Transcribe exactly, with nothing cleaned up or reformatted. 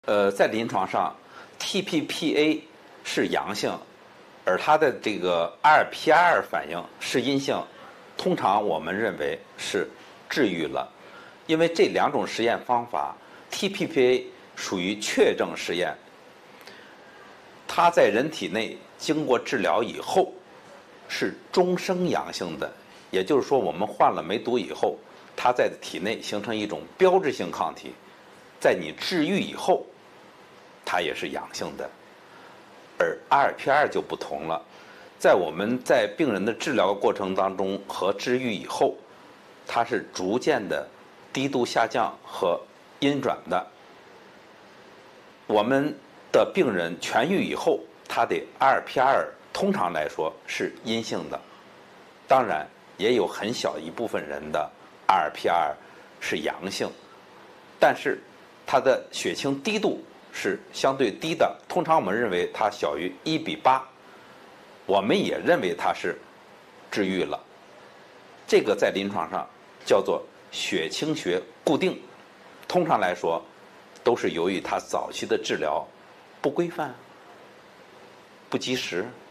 呃，在临床上 T P P A 是阳性，而它的这个 R P R 反应是阴性，通常我们认为是治愈了。因为这两种实验方法 T P P A 属于确诊实验，它在人体内经过治疗以后是终身阳性的，也就是说我们患了梅毒以后，它在体内形成一种标志性抗体，在你治愈以后它也是阳性的。而 R P R 就不同了，在我们在病人的治疗过程当中和治愈以后，它是逐渐的滴度下降和阴转的。我们的病人痊愈以后，他的 R P R 通常来说是阴性的，当然也有很小一部分人的 R P R 是阳性，但是它的血清滴度是相对低的，通常我们认为它小于一比八，我们也认为它是治愈了。这个在临床上叫做血清学固定，通常来说都是由于它早期的治疗不规范、不及时